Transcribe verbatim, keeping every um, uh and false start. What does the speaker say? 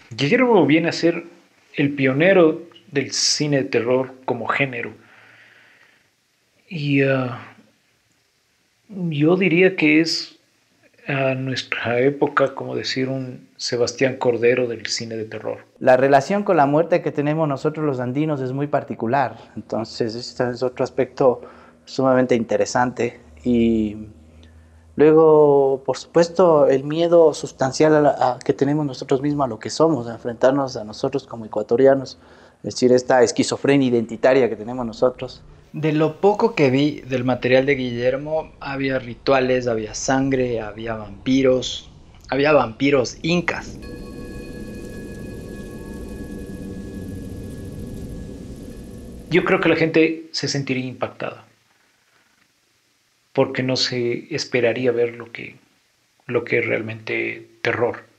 Guillermo viene a ser el pionero del cine de terror como género. Y uh, yo diría que es a nuestra época, como decir, un Sebastián Cordero del cine de terror. La relación con la muerte que tenemos nosotros los andinos es muy particular, entonces este es otro aspecto sumamente interesante. Y luego, por supuesto, el miedo sustancial a la- a que tenemos nosotros mismos a lo que somos, a enfrentarnos a nosotros como ecuatorianos, es decir, esta esquizofrenia identitaria que tenemos nosotros. De lo poco que vi del material de Guillermo, había rituales, había sangre, había vampiros, había vampiros incas. Yo creo que la gente se sentiría impactada porque no se esperaría ver lo que, lo que es realmente terror.